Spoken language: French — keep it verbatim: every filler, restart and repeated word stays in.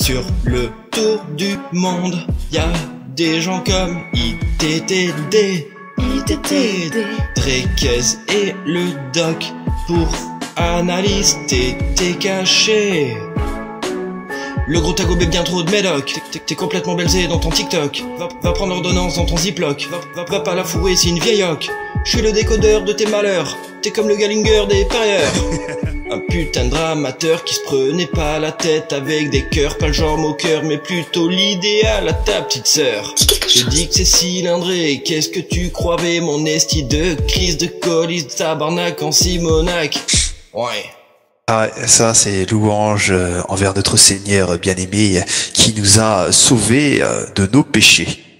Sur le tour du monde, y a des gens comme I T T D, I T T D, Drekez et le doc pour analyse T T caché. Le gros tago bet bien trop de médoc. T'es complètement belzé dans ton TikTok. Va, va prendre ordonnance dans ton ziploc. Va, va, va pas la fouer, c'est une vieille hoc. Je suis le décodeur de tes malheurs. T'es comme le Gallinger des parieurs. Un putain de dramateur qui se prenait pas la tête avec des cœurs, pas le genre moqueur, mais plutôt l'idéal à ta petite sœur. Je dis que c'est cylindré, qu'est-ce que tu croyais, mon esti de crise de colis, tabarnak en Simonac. Ouais. Ah, ça c'est louange envers notre Seigneur bien-aimé qui nous a sauvés de nos péchés.